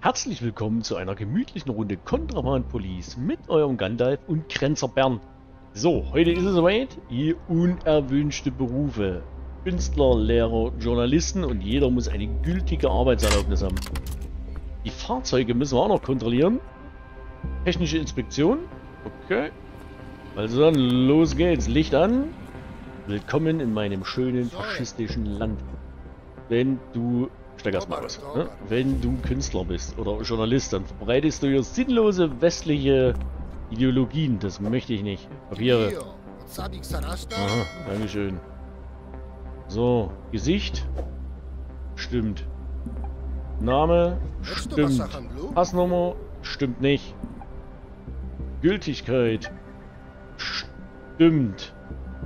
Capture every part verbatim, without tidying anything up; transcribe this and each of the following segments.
Herzlich willkommen zu einer gemütlichen Runde Contraband Police mit eurem Gandalf und Grenzer Bern. So, heute ist es soweit. Die unerwünschte Berufe. Künstler, Lehrer, Journalisten und jeder muss eine gültige Arbeitserlaubnis haben. Die Fahrzeuge müssen wir auch noch kontrollieren. Technische Inspektion. Okay. Also dann, los geht's. Licht an. Willkommen in meinem schönen faschistischen Land. Wenn du... Steig erstmal was. Ne? Wenn du Künstler bist oder Journalist, dann verbreitest du hier sinnlose westliche Ideologien. Das möchte ich nicht. Papiere. Aha, Dankeschön. So, Gesicht. Stimmt. Name. Stimmt. Passnummer. Stimmt nicht. Gültigkeit. Stimmt.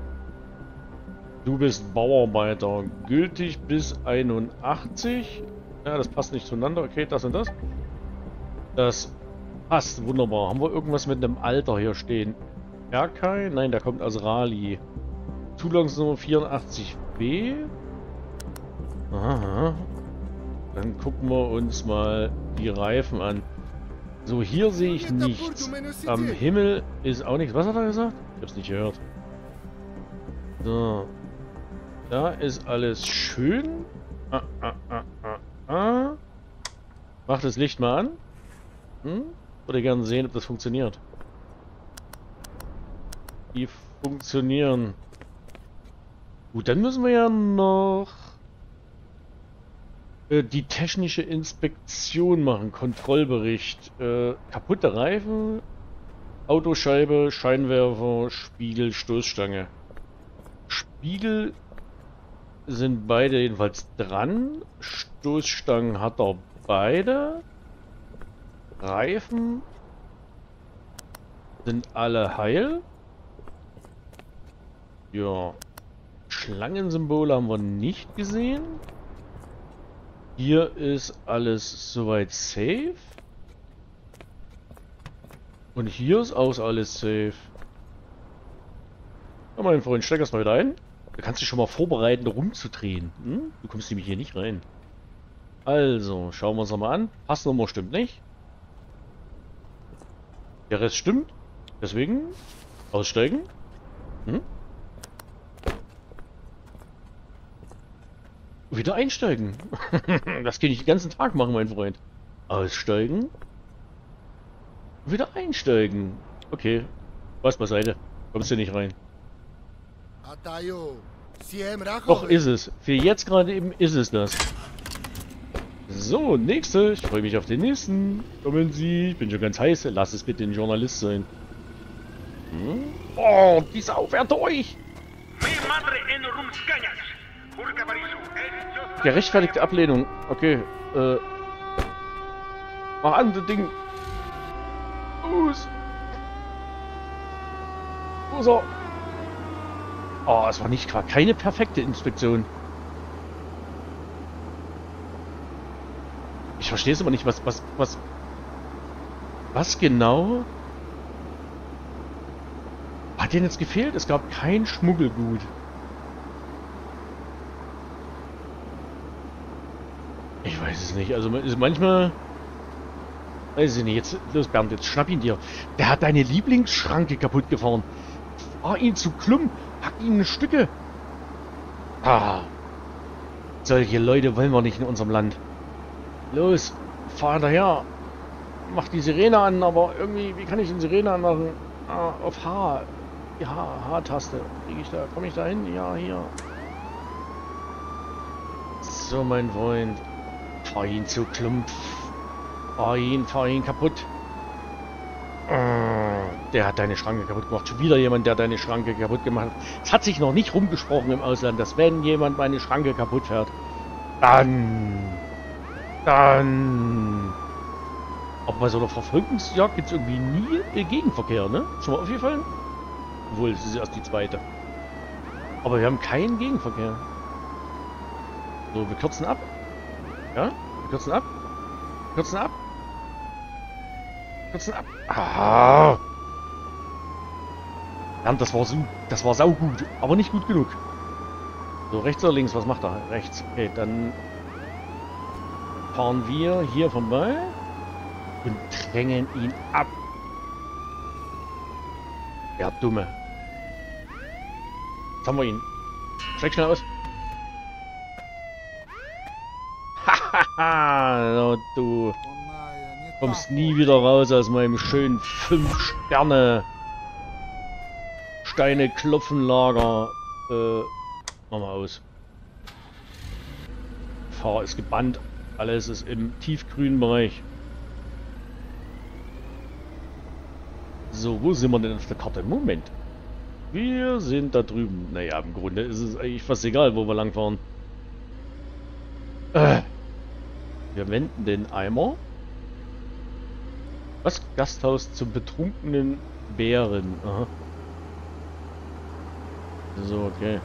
Du bist Bauarbeiter. Gültig bis einundachtzig. Ja, das passt nicht zueinander. Okay, das und das. Das passt. Wunderbar. Haben wir irgendwas mit einem Alter hier stehen? Erkai? Nein, der kommt aus Rali. Zulassungsnummer vierundachtzig b. Aha. Dann gucken wir uns mal die Reifen an. So, hier sehe ich nichts. Am Himmel ist auch nichts. Was hat er gesagt? Ich hab's nicht gehört. So. Da ist alles schön. Ah, ah, ah, ah, ah. Mach das Licht mal an. Hm? Würde gerne sehen, ob das funktioniert. Die funktionieren. Gut, dann müssen wir ja noch äh, die technische Inspektion machen. Kontrollbericht. Äh, kaputte Reifen, Autoscheibe, Scheinwerfer, Spiegel, Stoßstange. Spiegel sind beide jedenfalls dran. Stoßstangen hat er beide. Reifen sind alle heil. Ja. Schlangensymbole haben wir nicht gesehen. Hier ist alles soweit safe. Und hier ist auch alles safe. Ja, mein Freund, steig erst mal wieder ein. Da kannst du dich schon mal vorbereiten, rumzudrehen. Hm? Du kommst nämlich hier nicht rein. Also, schauen wir uns nochmal an. Passnummer stimmt nicht. Der Rest stimmt. Deswegen aussteigen. Hm? Wieder einsteigen. Das kann ich den ganzen Tag machen, mein Freund. Aussteigen. Wieder einsteigen. Okay. Was beiseite. Kommst du nicht rein. Doch, ist es. Für jetzt gerade eben ist es das. So, nächste. Ich freue mich auf den nächsten. Kommen Sie. Ich bin schon ganz heiß. Lass es bitte ein Journalist sein. Hm? Oh, die Sau fährt durch. Gerechtfertigte Ablehnung. Okay. Äh. Mach an, das Ding. Los. Wo ist er? Oh, es war nicht keine perfekte Inspektion. Ich verstehe es aber nicht, was, was, was, was genau hat denn jetzt gefehlt? Es gab kein Schmuggelgut. Ich weiß es nicht. Also manchmal, weiß ich nicht. Jetzt los, Bernd, jetzt schnapp ihn dir. Der hat deine Lieblingsschranke kaputt gefahren. Fahr ihn zu Klum. Hack ihn in Stücke. Ah. Solche Leute wollen wir nicht in unserem Land. Los, fahr hinterher. Mach die Sirene an, aber irgendwie, wie kann ich die Sirene anmachen? Ah, auf H. Die H-Taste. Kriege ich da, komme ich da hin? Ja, hier. So, mein Freund. Fahr ihn zu Klumpf. Fahr ihn, fahr ihn kaputt. Der hat deine Schranke kaputt gemacht. Schon wieder jemand, der deine Schranke kaputt gemacht hat. Es hat sich noch nicht rumgesprochen im Ausland, dass wenn jemand meine Schranke kaputt fährt, dann... Dann... Aber bei so einer Verfolgungsjagd gibt es irgendwie nie äh, Gegenverkehr, ne? Schon mal aufgefallen? Obwohl, es ist erst die zweite. Aber wir haben keinen Gegenverkehr. So, wir kürzen ab. Ja? Wir kürzen ab. Wir kürzen ab. Kürzen ab. Ah. Ja, das war so, das war saugut, aber nicht gut genug. So, rechts oder links? Was macht er? Rechts. Okay, dann fahren wir hier vorbei. und drängen ihn ab. Der Dumme. Jetzt haben wir ihn. Steig schnell aus. Hahaha, so, du kommst nie wieder raus aus meinem schönen fünf Sterne Steine Klopfenlager. Äh, mach mal aus. Fahrer ist gebannt. Alles ist im tiefgrünen Bereich. So, wo sind wir denn auf der Karte? Moment. Wir sind da drüben. Naja, im Grunde ist es eigentlich fast egal, wo wir lang fahren. Äh. Wir wenden den Eimer. Was? Gasthaus zum betrunkenen Bären. Aha. So, okay.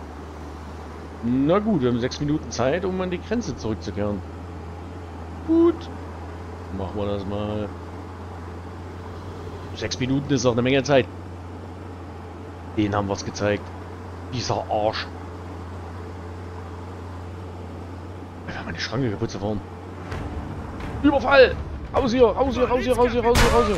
Na gut, wir haben sechs Minuten Zeit, um an die Grenze zurückzukehren. Gut. Machen wir das mal. Sechs Minuten ist auch eine Menge Zeit. Den haben wir es gezeigt. Dieser Arsch. Wir haben eine Schranke kaputt zu fahren. Überfall! Raus hier, raus hier, raus hier, raus hier, raus hier, raus hier.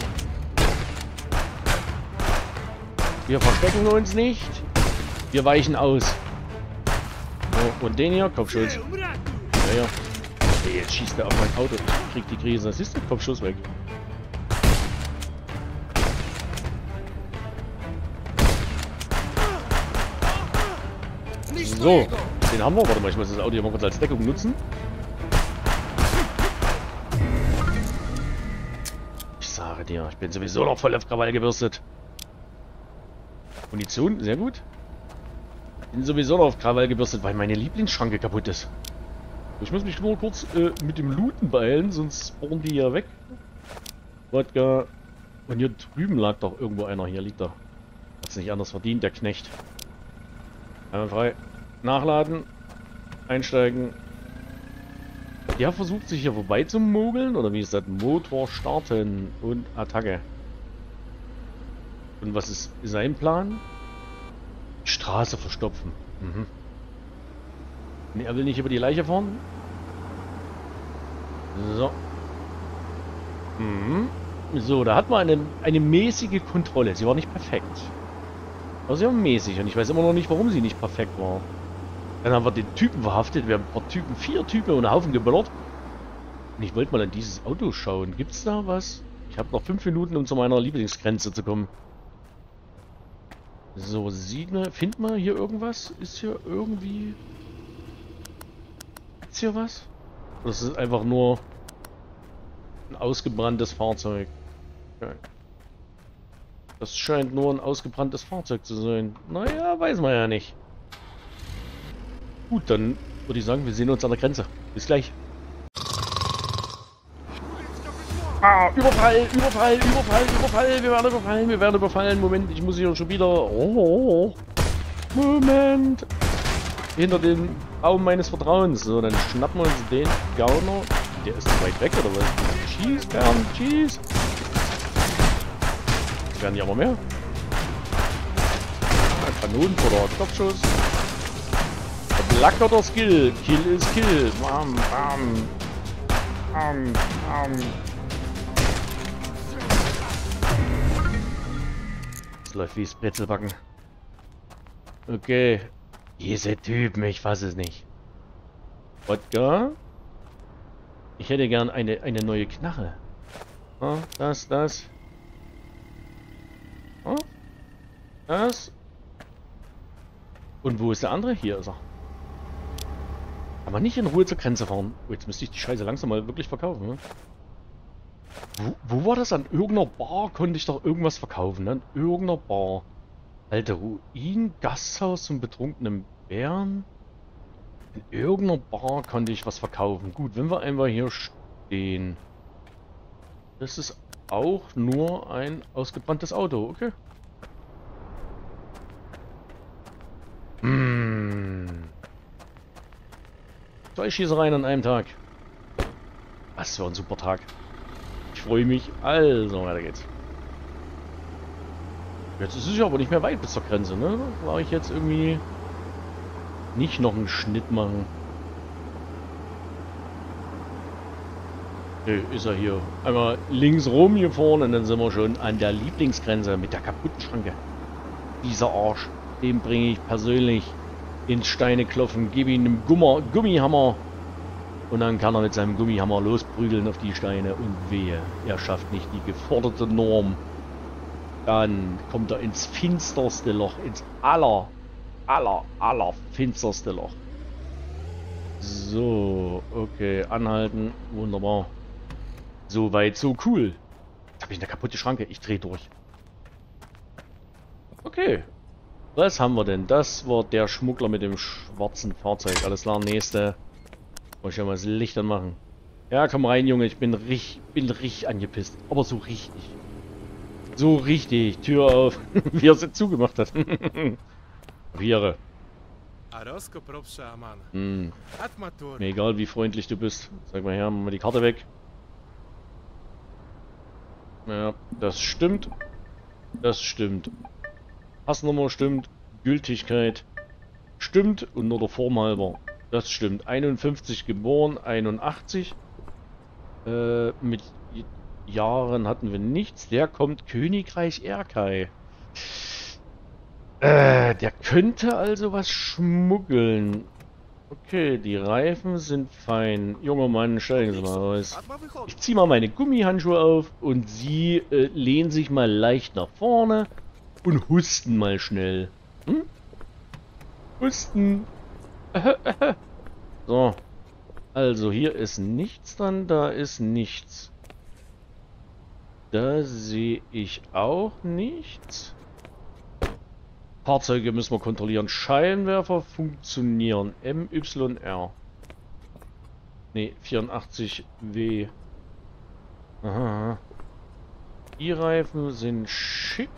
Wir verstecken uns nicht. Wir weichen aus. So, und den hier, Kopfschuss. Ja, ja. Hey, jetzt schießt er auf mein Auto. Ich krieg die Krise. Das ist der Kopfschuss weg. So, den haben wir. Warte mal, ich muss das Auto hier mal kurz als Deckung nutzen. Ich sage dir, ich bin sowieso noch voll auf Krawall gebürstet. Munition, sehr gut. Bin sowieso noch auf Krawall gebürstet, weil meine Lieblingsschranke kaputt ist. Ich muss mich nur kurz äh, mit dem Looten beeilen, sonst spawnen die ja weg. Wodka. Und hier drüben lag doch irgendwo einer. Hier liegt er. Hat's nicht anders verdient, der Knecht. Einmal frei. Nachladen. Einsteigen. Der versucht sich hier vorbei zu mogeln. Oder wie ist das? Motor starten und Attacke. Und was ist sein Plan? Die Straße verstopfen. Mhm. Nee, er will nicht über die Leiche fahren. So. Mhm. So, da hat man eine, eine mäßige Kontrolle. Sie war nicht perfekt. Aber sie war mäßig. Und ich weiß immer noch nicht, warum sie nicht perfekt war. Dann haben wir den Typen verhaftet. Wir haben ein paar Typen, vier Typen und einen Haufen geballert. Und ich wollte mal an dieses Auto schauen. Gibt's da was? Ich habe noch fünf Minuten, um zu meiner Lieblingsgrenze zu kommen. So, sieht man, findet man hier irgendwas? Ist hier irgendwie... Ist hier was? Das ist einfach nur ein ausgebranntes Fahrzeug. Okay. Das scheint nur ein ausgebranntes Fahrzeug zu sein. Naja, weiß man ja nicht. Gut, dann würde ich sagen, wir sehen uns an der Grenze. Bis gleich. Ah, Überfall, Überfall, Überfall, Überfall, wir werden überfallen, wir werden überfallen. Moment, ich muss hier schon wieder... Oh, Moment. Hinter dem Baum meines Vertrauens. So, dann schnappen wir uns den Gauner. Der ist zu weit weg, oder was? Schieß, Bernd, schieß. Werden die aber mehr. Ah, Kanonenfutter, Kopfschuss. Blackerter Skill. Kill ist Kill. Bam, bam. Bam, bam. Das läuft wie das Brezelbacken. Okay. Diese Typen, ich fasse es nicht. Wodka? Ich hätte gern eine, eine neue Knarre. Ah, das, das. Ah, das. Und wo ist der andere? Hier ist er. Aber nicht in Ruhe zur Grenze fahren. Oh, jetzt müsste ich die Scheiße langsam mal wirklich verkaufen. Ne? Wo, wo war das? An irgendeiner Bar konnte ich doch irgendwas verkaufen. Ne? An irgendeiner Bar. Alte Ruin, Gasthaus zum betrunkenen Bären. In irgendeiner Bar konnte ich was verkaufen. Gut, wenn wir einmal hier stehen. Das ist auch nur ein ausgebranntes Auto, okay. Hm. Zwei Schießereien an einem Tag. Was für ein super Tag. Ich freue mich. Also, weiter geht's. Jetzt ist es ja aber nicht mehr weit bis zur Grenze, ne? War ich jetzt irgendwie nicht noch einen Schnitt machen. Nö, ist er hier. Einmal links rum gefahren und dann sind wir schon an der Lieblingsgrenze mit der kaputten Schranke. Dieser Arsch, den bringe ich persönlich ins Steineklopfen, gebe ihm einen Gummer, Gummihammer und dann kann er mit seinem Gummihammer losprügeln auf die Steine und wehe, er schafft nicht die geforderte Norm. Dann kommt er ins finsterste Loch, ins aller, aller, aller finsterste Loch. So, okay, anhalten, wunderbar. So weit, so cool. Jetzt habe ich eine kaputte Schranke, ich drehe durch. Okay, was haben wir denn? Das war der Schmuggler mit dem schwarzen Fahrzeug. Alles klar, nächste. Muss ich ja mal das Licht anmachen. Ja, komm rein, Junge, ich bin richtig, bin richtig angepisst. Aber so richtig. So richtig, Tür auf, wie er sie zugemacht hat. Papiere. Hm. Mir egal, wie freundlich du bist. Sag mal her, mach mal die Karte weg. Ja, das stimmt. Das stimmt. Passnummer stimmt. Gültigkeit stimmt. Und nur der Form halber. Das stimmt. einundfünfzig geboren, einundachtzig. Äh, mit Jahren hatten wir nichts. Der kommt Königreich Erkai. Äh, der könnte also was schmuggeln. Okay, die Reifen sind fein. Junger Mann, steigen Sie mal raus. Ich ziehe mal meine Gummihandschuhe auf und Sie äh, lehnen sich mal leicht nach vorne und husten mal schnell. Hm? Husten. So. Also hier ist nichts dran, da ist nichts. Da sehe ich auch nichts. Fahrzeuge müssen wir kontrollieren. Scheinwerfer funktionieren. M Y R. Ne, vierundachtzig W. Aha. Die Reifen sind schick.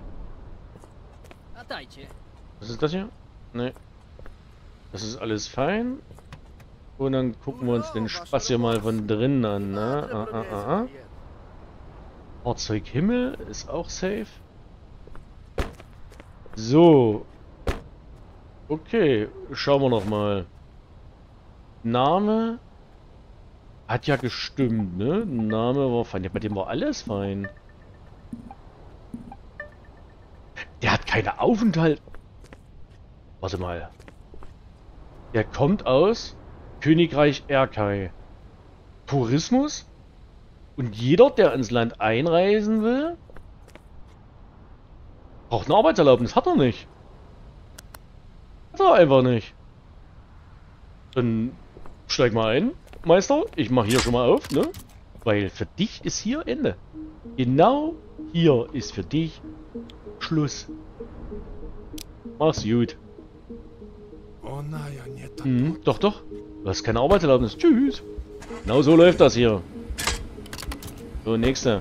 Was ist das hier? Ne. Das ist alles fein. Und dann gucken wir uns den Spaß hier mal von drinnen an. Ne? Ah, ah, ah, ah. Fahrzeughimmel ist auch safe. So. Okay, schauen wir noch mal. Name hat ja gestimmt, ne? Name war fein. Ja, bei dem war alles fein. Der hat keine Aufenthalt. Warte mal. Der kommt aus Königreich Erkai. Tourismus? Und jeder, der ins Land einreisen will, braucht eine Arbeitserlaubnis. Hat er nicht. Hat er einfach nicht. Dann steig mal ein, Meister. Ich mache hier schon mal auf, ne? Weil für dich ist hier Ende. Genau hier ist für dich Schluss. Mach's gut. Mhm, doch, doch. Du hast keine Arbeitserlaubnis. Tschüss. Genau so läuft das hier. So, nächste.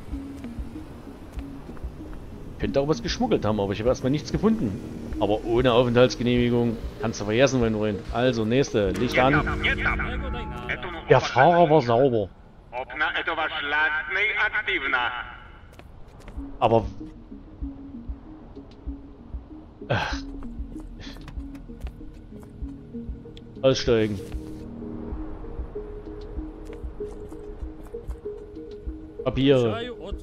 Könnte auch was geschmuggelt haben, aber ich habe erstmal nichts gefunden. Aber ohne Aufenthaltsgenehmigung kannst du vergessen, wenn du rein. Also, nächste. Licht an. Der Fahrer war sauber. Aber... Ach. Aussteigen. Papiere.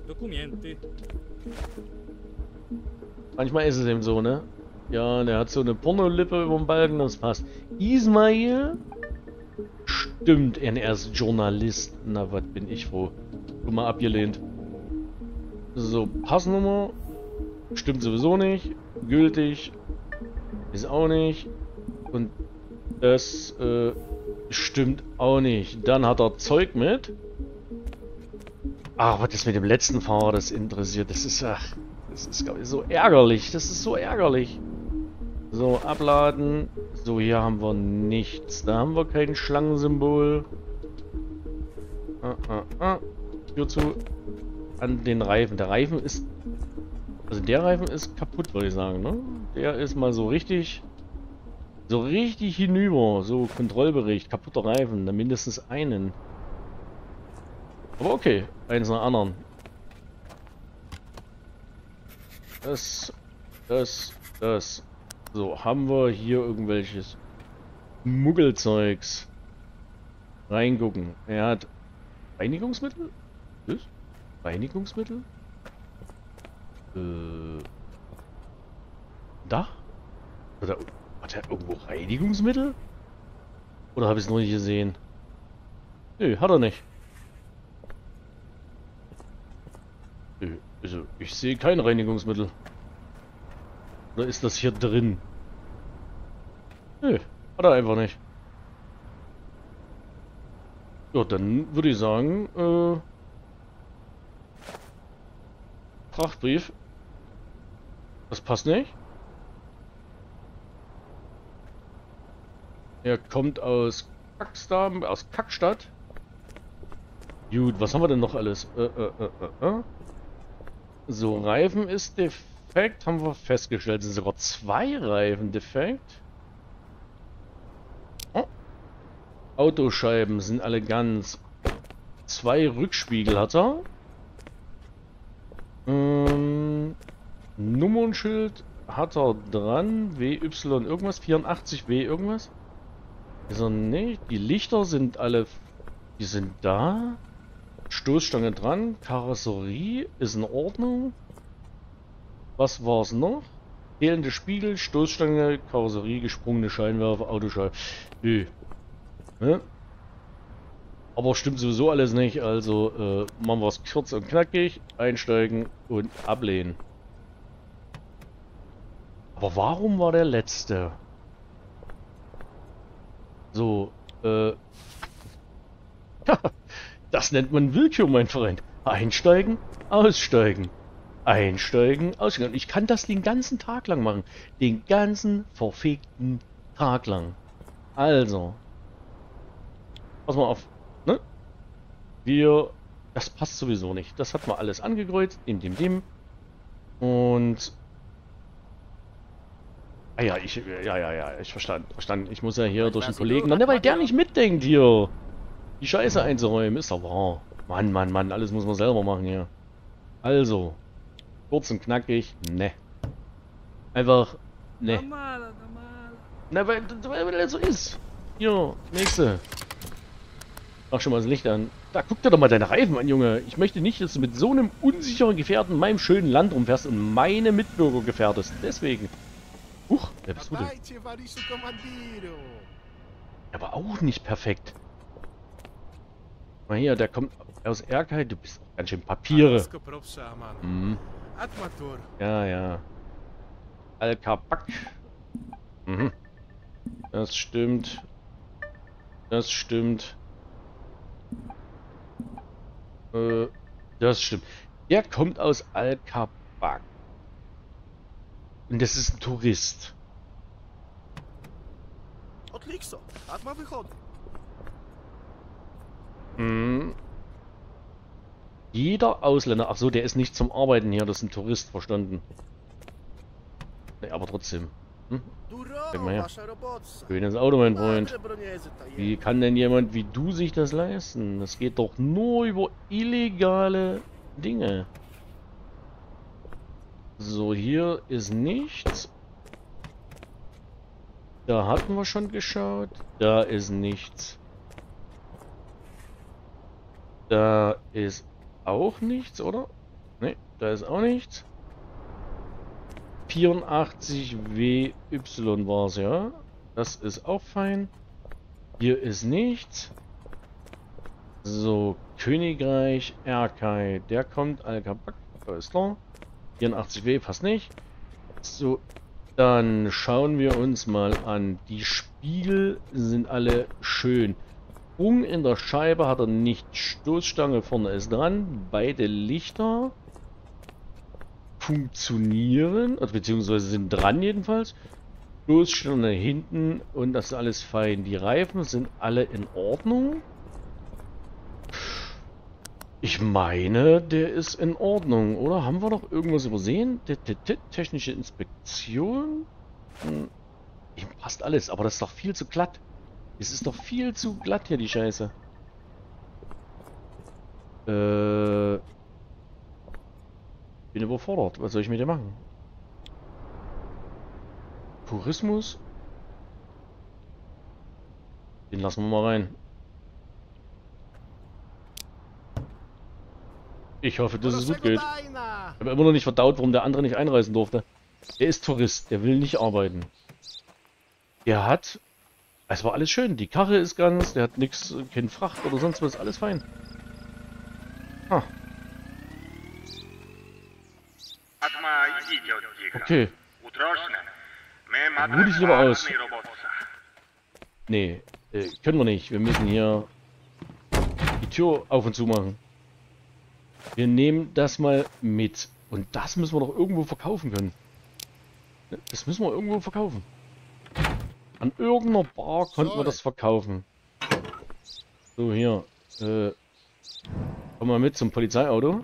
Manchmal ist es eben so, ne? Ja, der hat so eine Pornolippe über den Balken, das passt. Ismail? Stimmt, er ist Journalist. Na, was bin ich froh. Guck mal, abgelehnt. So, Passnummer. Stimmt sowieso nicht. Gültig. Ist auch nicht. Und das äh, stimmt auch nicht. Dann hat er Zeug mit. Ach, was ist mit dem letzten Fahrer, das interessiert? Das ist, ach, das ist glaub ich, so ärgerlich. Das ist so ärgerlich. So, abladen. So, hier haben wir nichts. Da haben wir kein Schlangensymbol. Ah, ah, ah. Tür zu. An den Reifen. Der Reifen ist... Also der Reifen ist kaputt, würde ich sagen, ne? Der ist mal so richtig... So richtig hinüber. So, Kontrollbericht. Kaputter Reifen. Da mindestens einen. Aber okay. Eins nach anderen. Das... Das... Das... So, haben wir hier irgendwelches Muggelzeugs? Reingucken. Er hat Reinigungsmittel? Was? Reinigungsmittel? Äh. Da? Oder hat er irgendwo Reinigungsmittel? Oder habe ich es noch nicht gesehen? Nö, hat er nicht. Nö, also ich sehe kein Reinigungsmittel. Oder ist das hier drin? Nö, hat er einfach nicht. Ja, dann würde ich sagen, äh, Frachtbrief. Das passt nicht. Er kommt aus Kackstam, aus Kackstadt. Gut, was haben wir denn noch alles? Äh, äh, äh, äh, äh. So, Reifen ist defekt, haben wir festgestellt. Es sind sogar zwei Reifen defekt. Oh. Autoscheiben sind alle ganz. Zwei Rückspiegel hat er. Ähm, Nummernschild hat er dran. W Y irgendwas. vierundachtzig W irgendwas. Ist er nicht. Die Lichter sind alle. Die sind da. Stoßstange dran. Karosserie ist in Ordnung. Was war's noch? Fehlende Spiegel, Stoßstange, Karosserie, gesprungene Scheinwerfer, Autoscheibe. Nö. Ne? Aber stimmt sowieso alles nicht. Also äh, machen wir es kurz und knackig. Einsteigen und ablehnen. Aber warum war der letzte? So, äh. Das nennt man Willkür, mein Freund. Einsteigen, aussteigen. Einsteigen, aussteigen. Ich kann das den ganzen Tag lang machen. Den ganzen verfickten Tag lang. Also. Pass mal auf. Ne? Wir. Das passt sowieso nicht. Das hat man alles angekreuzt. Dem, dem, dem. Und. Ah ja, ich. Ja, ja, ja. Ich verstand. Verstanden. Ich muss ja hier durch den Kollegen. Na, ne, weil der nicht mitdenkt hier. Die Scheiße einzuräumen. Ist doch wahr. Mann, Mann, Mann. Alles muss man selber machen hier. Also. Kurz und knackig. Ne. Einfach. Ne. Na, weil, weil das so ist. Hier. Nächste. Mach schon mal das Licht an. Da guck dir doch mal deine Reifen an, Junge. Ich möchte nicht, dass du mit so einem unsicheren Gefährten in meinem schönen Land rumfährst und meine Mitbürger gefährdest. Deswegen. Huch, wer bist du denn? Aber auch nicht perfekt. Mal hier, der kommt aus Erkai. Du bist ganz schön Papiere. Mhm. Ja, ja. Al-Kabak. Mhm. Das stimmt. Das stimmt. Äh, das stimmt. Der kommt aus Al-Kabak. Und das ist ein Tourist. Hm. Jeder Ausländer. Ach so, der ist nicht zum Arbeiten hier. Das ist ein Tourist, verstanden. Nee, aber trotzdem. Hm? Guck mal her. Schönes Auto, mein Freund. Wie kann denn jemand wie du sich das leisten? Das geht doch nur über illegale Dinge. So, hier ist nichts. Da hatten wir schon geschaut. Da ist nichts. Da ist auch nichts, oder? Ne, da ist auch nichts. vierundachtzig W Y war es, ja. Das ist auch fein. Hier ist nichts. So, Königreich, Erkai. Der kommt, Al-Kabak, da ist klar. vierundachtzig W passt nicht. So, dann schauen wir uns mal an. Die Spiegel sind alle schön. Sprung in der Scheibe hat er nicht. Stoßstange vorne ist dran. Beide Lichter funktionieren, also beziehungsweise sind dran jedenfalls. Stoßstange hinten und das ist alles fein. Die Reifen sind alle in Ordnung. Ich meine, der ist in Ordnung, oder? Haben wir doch irgendwas übersehen? Technische Inspektion? Hm. Passt alles, aber das ist doch viel zu glatt. Es ist doch viel zu glatt hier, die Scheiße. Äh... Bin überfordert. Was soll ich mit dir machen? Tourismus? Den lassen wir mal rein. Ich hoffe, dass es gut geht. Ich habe immer noch nicht verdaut, warum der andere nicht einreisen durfte. Der ist Tourist, der will nicht arbeiten. Der hat... Es war alles schön, die Karre ist ganz, der hat nichts, kein Fracht oder sonst was, alles fein. Ah. Okay. Dann ruh dich lieber aus. Nee, äh, können wir nicht. Wir müssen hier die Tür auf und zu machen. Wir nehmen das mal mit. Und das müssen wir doch irgendwo verkaufen können. Das müssen wir irgendwo verkaufen. An irgendeiner Bar konnten wir das verkaufen. So, hier. Äh, komm mal mit zum Polizeiauto.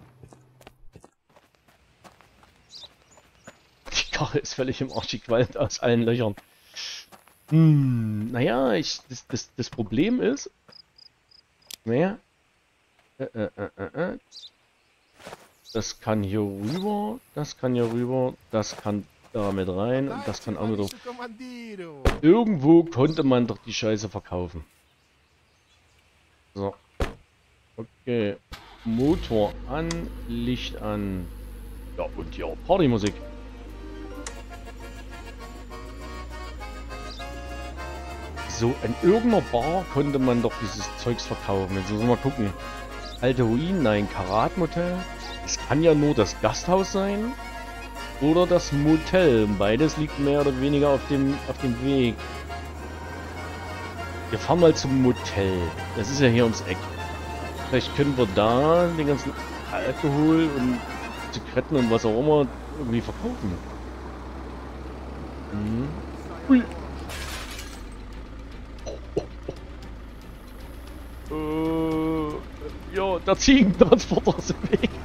Die Karre ist völlig im Arsch, die qualmt aus allen Löchern. Hm, naja, ich, das, das, das Problem ist... Naja. Äh, äh, äh, äh. Das kann hier rüber, das kann hier rüber, das kann da mit rein und das kann auch mit drauf. Irgendwo konnte man doch die Scheiße verkaufen. So. Okay. Motor an, Licht an. Ja, und hier auch Partymusik. So, in irgendeiner Bar konnte man doch dieses Zeugs verkaufen. Jetzt müssen wir mal gucken. Alte Ruinen, nein, Karatmotel. Es kann ja nur das Gasthaus sein. Oder das Motel. Beides liegt mehr oder weniger auf dem, auf dem Weg. Wir fahren mal zum Motel. Das ist ja hier ums Eck. Vielleicht können wir da den ganzen Alkohol und Zigaretten und was auch immer irgendwie verkaufen. Mhm. Ui. Äh, ja, der Ziegentransporter ist im Weg.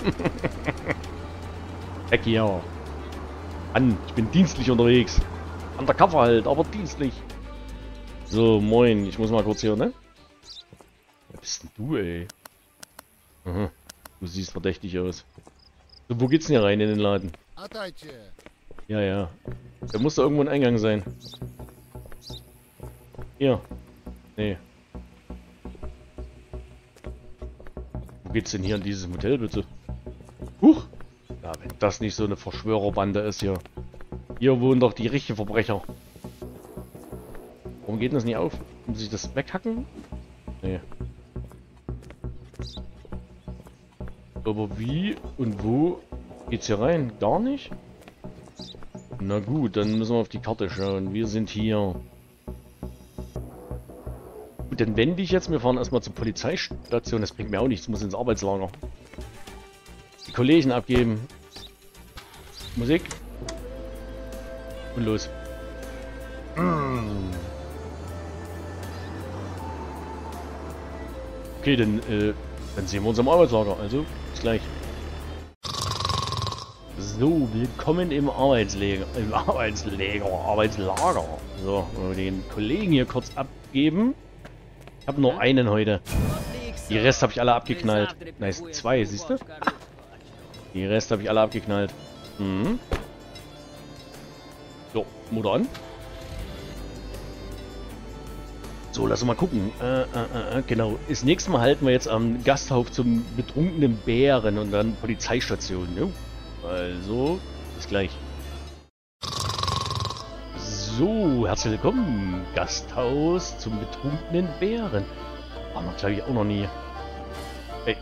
Weg hier. An, ich bin dienstlich unterwegs. Undercover halt, aber dienstlich. So, moin, ich muss mal kurz hier, ne? Wer bist denn du, ey? Aha, du siehst verdächtig aus. So, wo geht's denn hier rein in den Laden? Ja, ja. Da muss da irgendwo ein Eingang sein. Hier. Nee. Wo geht's denn hier in dieses Motel, bitte? Huch! Ja, wenn das nicht so eine Verschwörerbande ist hier. Hier wohnen doch die richtigen Verbrecher. Warum geht das nicht auf? Muss ich das weghacken? Nee. Aber wie und wo geht's hier rein? Gar nicht? Na gut, dann müssen wir auf die Karte schauen. Wir sind hier. Gut, dann wende ich jetzt. Wir fahren erstmal zur Polizeistation. Das bringt mir auch nichts. Ich muss ins Arbeitslager. Die Kollegen abgeben. Musik. Und los. Okay, dann, äh, dann sehen wir uns am Arbeitslager. Also, bis gleich. So, willkommen im Arbeitslager. Im Arbeitslager. Arbeitslager. So, den Kollegen hier kurz abgeben. Ich habe nur einen heute. Die Rest habe ich alle abgeknallt. Nice, zwei, siehst du? Die Rest habe ich alle abgeknallt. Mhm. So, Motor an. So, lass uns mal gucken. Äh, äh, äh, genau. Das nächste Mal halten wir jetzt am Gasthof zum betrunkenen Bären und dann Polizeistation. Ne? Also, bis gleich. So, herzlich willkommen. Gasthaus zum betrunkenen Bären. Waren wir, glaube ich, auch noch nie. Hey.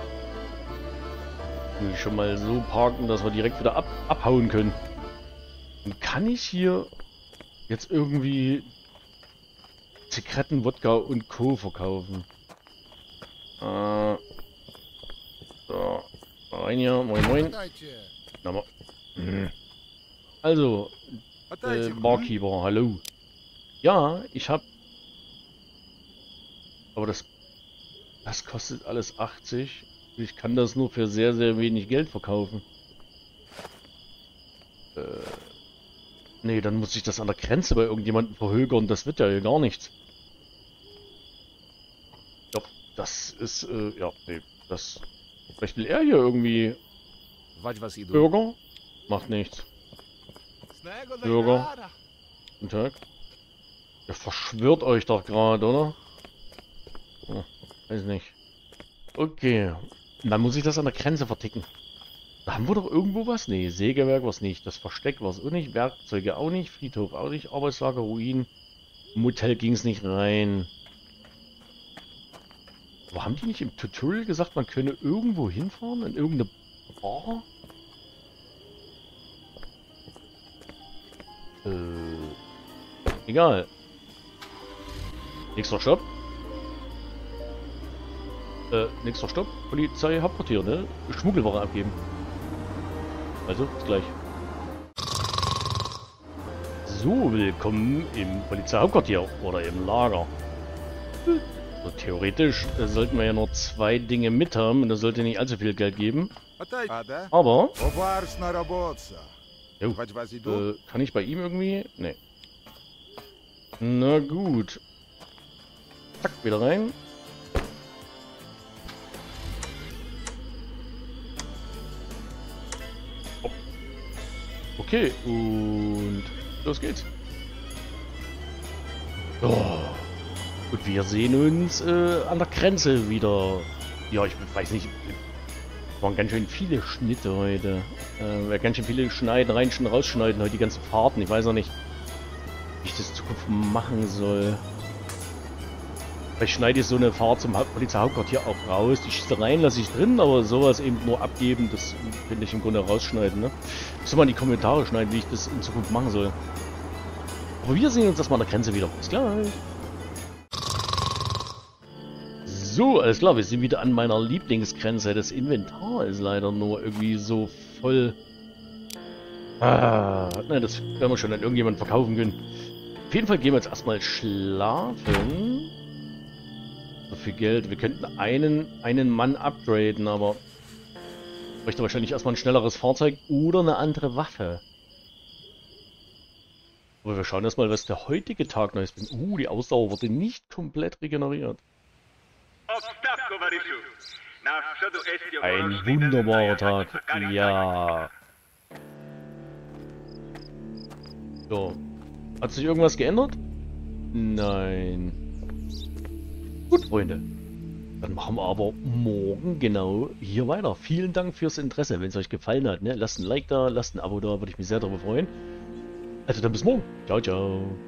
Will ich schon mal so parken, dass wir direkt wieder ab abhauen können. Und kann ich hier jetzt irgendwie Zigaretten, Wodka und Co. verkaufen? Äh, so, rein hier, moin moin. Na, ma hm. Also, äh, Barkeeper, hallo. Ja, ich hab... Aber das... Das kostet alles achtzig. Ich kann das nur für sehr, sehr wenig Geld verkaufen. Äh... Nee, dann muss ich das an der Grenze bei irgendjemandem verhökern. Das wird ja hier gar nichts. Ja, das ist, äh, ja, nee, das... Vielleicht will er hier irgendwie... Bürger? Macht nichts. Bürger. Guten Tag. Der verschwört euch doch gerade, oder? Oh, weiß nicht. Okay. Und dann muss ich das an der Grenze verticken. Da haben wir doch irgendwo was? Nee, Sägewerk war es nicht. Das Versteck war es auch nicht. Werkzeuge auch nicht. Friedhof auch nicht. Arbeitslager, Ruin. Motel ging es nicht rein. Aber haben die nicht im Tutorial gesagt, man könne irgendwo hinfahren? In irgendeine Bar? Äh, egal. Nächster Stopp. Äh, nächster Stopp. Polizei Hauptquartier, ne? Schmuggelware abgeben. Also, bis gleich. So, willkommen im Polizeihauptquartier oder im Lager. So, theoretisch äh, sollten wir ja nur zwei Dinge mit haben und das sollte nicht allzu viel Geld geben. Aber... Jo, äh, kann ich bei ihm irgendwie? Nee. Na gut. Zack, wieder rein. Oh. Okay, und los geht's. Oh. Und wir sehen uns äh, an der Grenze wieder. Ja, ich weiß nicht. Es waren ganz schön viele Schnitte heute. Äh, ganz schön viele schneiden, reinschneiden, rausschneiden heute die ganzen Fahrten. Ich weiß auch nicht, wie ich das in Zukunft machen soll. Vielleicht schneide ich so eine Fahrt zum Polizeihauptquartier auch raus. Die Schießereien lasse ich drin, aber sowas eben nur abgeben, das könnte ich im Grunde rausschneiden. Ne? Muss mal in die Kommentare schneiden, wie ich das in Zukunft machen soll. Aber wir sehen uns das mal an der Grenze wieder. Bis gleich. So, alles klar, wir sind wieder an meiner Lieblingsgrenze. Das Inventar ist leider nur irgendwie so voll. Ah, nein, das werden wir schon an irgendjemanden verkaufen können. Auf jeden Fall gehen wir jetzt erstmal schlafen. So viel Geld. Wir könnten einen, einen Mann upgraden, aber ich bräuchte wahrscheinlich erstmal ein schnelleres Fahrzeug oder eine andere Waffe. Aber wir schauen erstmal, was der heutige Tag noch ist. Uh, die Ausdauer wurde nicht komplett regeneriert. Ein wunderbarer Tag. Ja. So. Hat sich irgendwas geändert? Nein. Gut, Freunde. Dann machen wir aber morgen genau hier weiter. Vielen Dank fürs Interesse. Wenn es euch gefallen hat, ne, lasst ein Like da, lasst ein Abo da, würde ich mich sehr darüber freuen. Also dann bis morgen. Ciao, ciao.